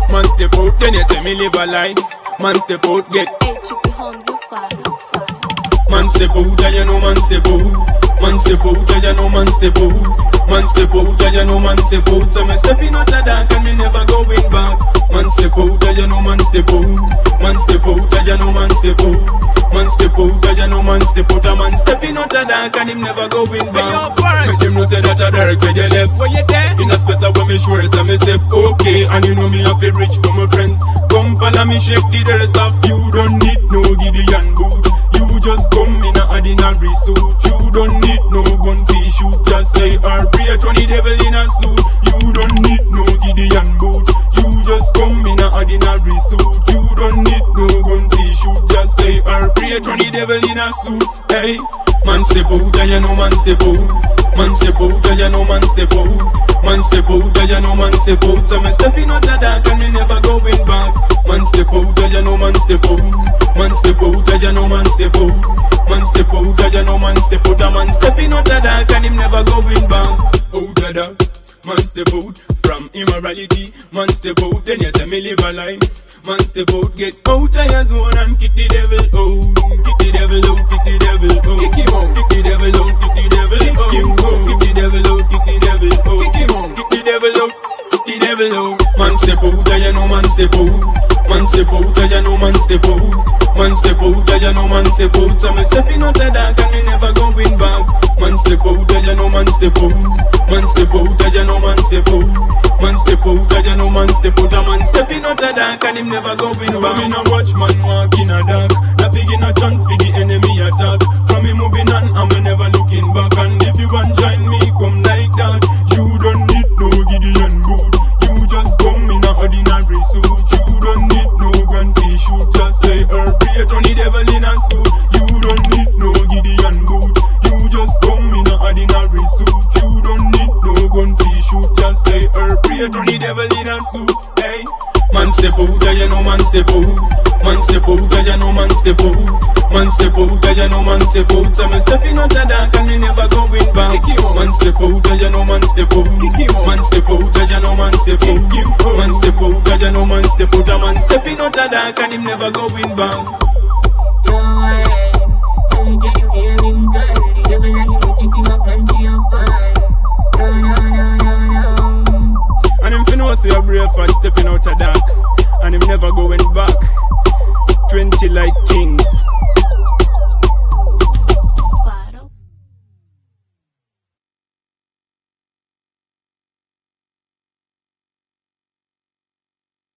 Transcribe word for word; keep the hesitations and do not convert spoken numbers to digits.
Man step out, then you say me live a lie. Man step out, get Hey, Chippy Homes, you fine, you fine. man step out, and you know man step out. Man step out, and you know man step out. Man step out, and you know man step out. So me stepping out the dark and me never going back. Man step out, and you know man step out. Man step out, and you know man step out. Man step out, and you know man step out. A man stepping out the dark and him never going back. Make him know say that a dark where you left. Where you there? In a space where me sure say me safe, okay. And you know me have to rich for my friends. Come follow me, shake the rest of you. Don't need no Gideon boot. You just come in a ordinary suit. You don't need no gun fish shoot. Just say or pray to the devil in a suit. You don't need no Gideon boot. You just come in a ordinary suit. You don't need no gun fish shoot. Just say or pray to the devil in a suit. Hey, man step out and you know man step out. Man step out and you know man step out. Man step out and you know man step out. So me stepping out the dark and me never going back. Man step out and you know man step out. Man step out and you know man step out. Man step out and you know man step out. A man stepping out the dark and him never going back. Out the dark, man step out from immorality. Man step out, then you say me live a lie. Man step out, get out of your zone and kick the devil out. Kick the devil out, kick the devil out. Kick him out, kick the devil out, kick the devil out. Kick him out, kick the devil out, kick the devil out. Kick him out, kick the devil out, kick the devil out. Man step out, and you know man step out. Man step out, and you know man step out. Man step out, and you know man step out. So me stepping out the dark and me never going back. Man step out, and you know man step out. Man step out, and you know man step out. Man step out, and you know man step out. A man stepping out the dark and him never going back. Me no watch man walk in a dark. Not figure no chance for the enemy attack. From me moving on, I'm never looking back. And if you want join me, come like that. You don't need no Gideon boot. You just come in a ordinary suit. You don't need no grand fish shoot. Just say or pray to the devil in a suit. You don't need no Gideon boot. You just come in a ordinary suit. You don't need no gun fish shoot. Just say or pray to the devil in a suit. Hey, man step out and you know man step out. Man step out and you know man step out. Man step out and you know man step out. So me stepping out the dark and me never going back. Man step out and you know man step out. Man step out and you know man step out. Man step out and you know man step out. A man stepping out the dark and him never going back. Yo, hey, tell me can you hear him, girl? The devil and you wicked him up and feel fine. No, no, no, no, no. And him finna say a brave for stepping out the dark and him never going back. Twenty like kings.